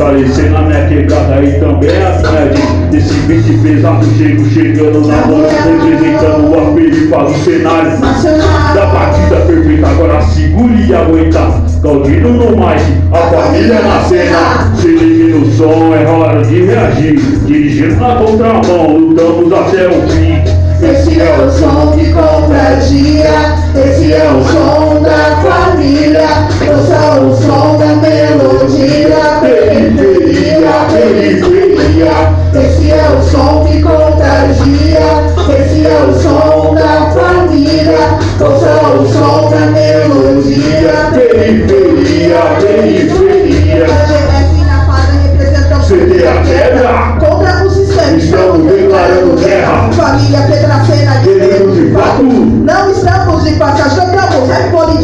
fortalecendo a minha quebrada e também a minha gente. Esse beat pesado chegando na bola, representando o apelido do cenário da partida perfeita. Agora segure e aguenta, Galdino no mic, a família na cena. Se ligue no som, é hora de reagir. Dirigindo na contramão, lutamos até o fim. Esse é o som que contagia, esse é o som da família, ouça o som da melodia, periferia, periferia. Esse é o som que contagia, esse é o som da família, ouça o som da melodia, periferia, periferia. GF na quadra representando CDA quebra contra o sistema, estamos declarando guerra. Família Petracena, queremos de fato. Não estamos de passagem, jogamos, é política.